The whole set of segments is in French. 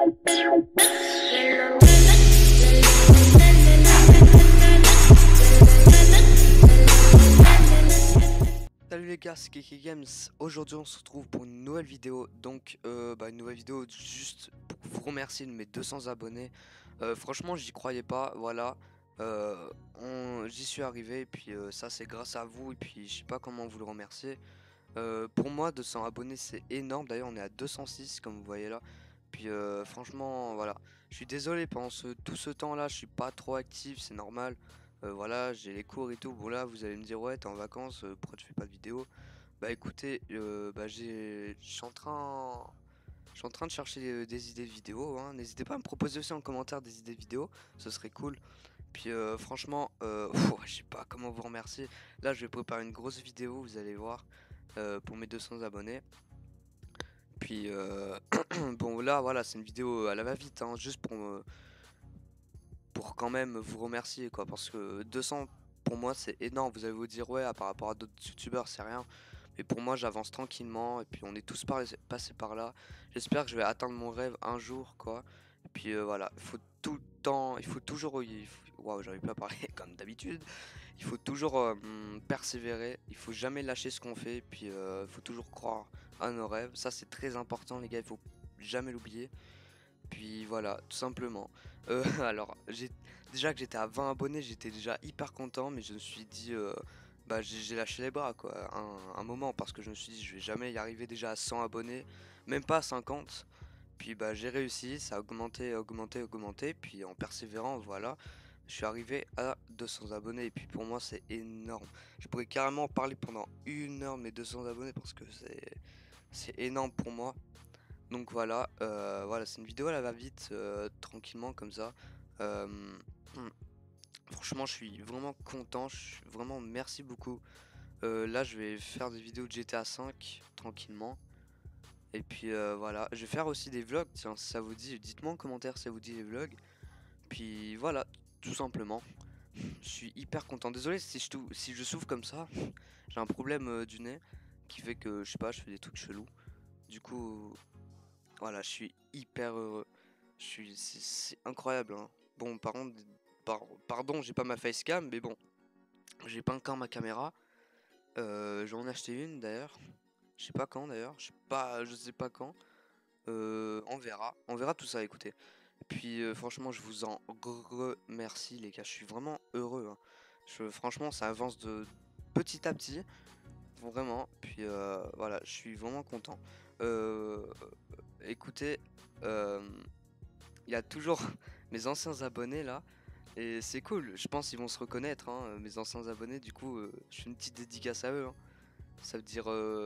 Salut les gars, c'est Kiki Games. Aujourd'hui on se retrouve pour une nouvelle vidéo. Donc une nouvelle vidéo juste pour vous remercier de mes 200 abonnés. Franchement j'y croyais pas, voilà. J'y suis arrivé et puis ça c'est grâce à vous. Et puis je sais pas comment vous le remercier. Pour moi 200 abonnés c'est énorme. D'ailleurs on est à 206 comme vous voyez là. Puis franchement voilà. Je suis désolé pendant tout ce temps là je suis pas trop actif, c'est normal. Voilà, j'ai les cours et tout. Bon là, vous allez me dire ouais, t'es en vacances, pourquoi tu fais pas de vidéo? Bah écoutez, je suis en train de chercher des idées de vidéos, hein. N'hésitez pas à me proposer aussi en commentaire des idées de vidéos, ce serait cool. Puis franchement, je sais pas comment vous remercier. Là, je vais préparer une grosse vidéo, vous allez voir, pour mes 200 abonnés. Puis bon là, voilà, c'est une vidéo à la va-vite, hein, juste pour quand même vous remercier quoi, parce que 200 pour moi c'est énorme. Vous allez vous dire ouais, par rapport à d'autres youtubeurs c'est rien, mais pour moi j'avance tranquillement et puis on est tous passés par là. J'espère que je vais atteindre mon rêve un jour quoi. Et puis voilà, il faut tout le temps, il faut toujours, waouh, j'arrive pas à parler comme d'habitude. Il faut toujours persévérer, il faut jamais lâcher ce qu'on fait, et puis il faut toujours croire à nos rêves. Ça c'est très important les gars, il faut jamais l'oublier. Puis voilà, tout simplement. Alors, déjà que j'étais à 20 abonnés, j'étais déjà hyper content, mais je me suis dit, j'ai lâché les bras quoi, un moment, parce que je me suis dit, je vais jamais y arriver déjà à 100 abonnés, même pas à 50. Puis bah j'ai réussi, ça a augmenté, augmenté, augmenté, puis en persévérant, voilà, je suis arrivé à 200 abonnés, et puis pour moi c'est énorme. Je pourrais carrément parler pendant 1 heure de mes 200 abonnés, parce que c'est énorme pour moi. Donc voilà, voilà, c'est une vidéo à la va-vite, tranquillement comme ça. Euh, Franchement, je suis vraiment content, vraiment merci beaucoup. Là, je vais faire des vidéos de GTA 5 tranquillement. Et puis voilà, je vais faire aussi des vlogs, tiens, si ça vous dit, dites-moi en commentaire si ça vous dit les vlogs. Puis voilà, tout simplement. Je suis hyper content. Désolé si je souffle comme ça. J'ai un problème du nez qui fait que, je sais pas, je fais des trucs chelous. Du coup, voilà, je suis hyper heureux. C'est incroyable, hein. Bon, par contre, pardon, j'ai pas ma facecam, mais bon, j'ai pas encore ma caméra. J'en ai acheté une d'ailleurs. Je sais pas quand d'ailleurs. Je sais pas quand. On verra tout ça. Écoutez. Et puis franchement, je vous en remercie les gars. Je suis vraiment heureux, hein. Franchement, ça avance de petit à petit. Vraiment. Puis voilà, je suis vraiment content. Écoutez, il y a toujours mes anciens abonnés là. Et c'est cool, je pense qu'ils vont se reconnaître, hein, mes anciens abonnés. Du coup, je fais une petite dédicace à eux, hein. Ça veut dire...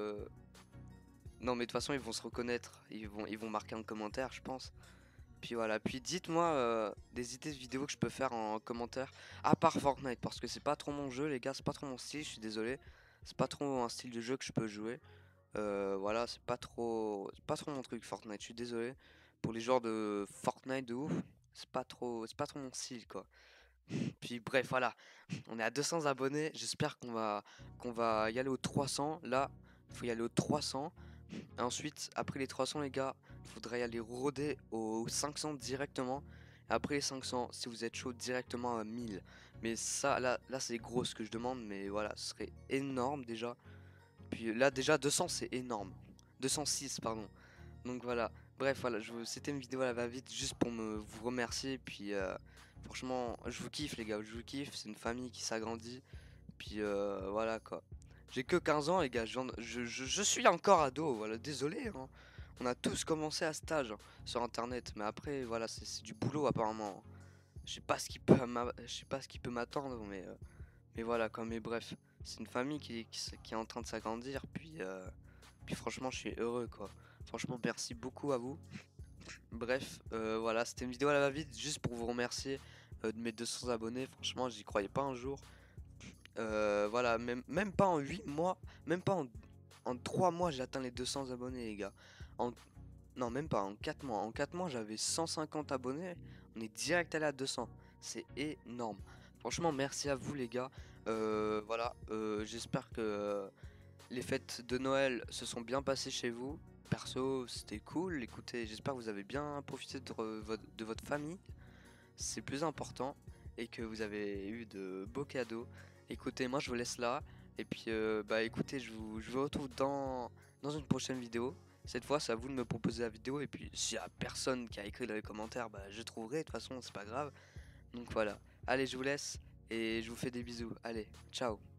Non mais de toute façon, ils vont se reconnaître. Ils vont marquer un commentaire, je pense. Puis voilà, puis dites-moi des idées de vidéos que je peux faire en commentaire. À part Fortnite, parce que c'est pas trop mon jeu, les gars. C'est pas trop mon style, je suis désolé. C'est pas trop un style de jeu que je peux jouer. Voilà, c'est pas trop mon truc Fortnite, je suis désolé. Pour les joueurs de Fortnite de ouf, c'est pas trop mon style quoi. Puis bref, voilà, on est à 200 abonnés, j'espère qu'on va y aller aux 300. Là, il faut y aller aux 300. Et ensuite, après les 300 les gars, il faudrait y aller rôder aux 500 directement. Et après les 500, si vous êtes chaud, directement à 1000. Mais ça, là c'est gros ce que je demande, mais voilà, ce serait énorme déjà. Puis là déjà 200 c'est énorme. 206 pardon. Donc voilà. Bref voilà, c'était une vidéo à la va-vite juste pour vous remercier. Puis franchement je vous kiffe les gars, je vous kiffe. C'est une famille qui s'agrandit. Puis voilà quoi. J'ai que 15 ans les gars, je suis encore ado, voilà, désolé, hein. On a tous commencé à cet âge, hein, sur internet. Mais après voilà, c'est du boulot apparemment. Je sais pas ce qui peut m'attendre, mais voilà quoi. Mais bref, c'est une famille qui est en train de s'agrandir. Puis franchement, je suis heureux quoi. Franchement, merci beaucoup à vous. Bref, voilà, c'était une vidéo à la va-vite juste pour vous remercier de mes 200 abonnés. Franchement, j'y croyais pas un jour. Voilà, même pas en 8 mois, même pas en 3 mois, j'ai atteint les 200 abonnés, les gars. En, non, même pas en 4 mois. En 4 mois, j'avais 150 abonnés. On est direct allé à 200. C'est énorme. Franchement, merci à vous, les gars. Voilà, j'espère que les fêtes de Noël se sont bien passées chez vous. perso, c'était cool. Écoutez, j'espère que vous avez bien profité de votre famille. C'est plus important. Et que vous avez eu de beaux cadeaux. Écoutez, moi je vous laisse là. Et puis, bah écoutez, je vous retrouve dans une prochaine vidéo. Cette fois, c'est à vous de me proposer la vidéo. Et puis, s'il y a personne qui a écrit dans les commentaires, bah je trouverai. De toute façon, c'est pas grave. Donc voilà. Allez, je vous laisse. Et je vous fais des bisous. Allez, ciao.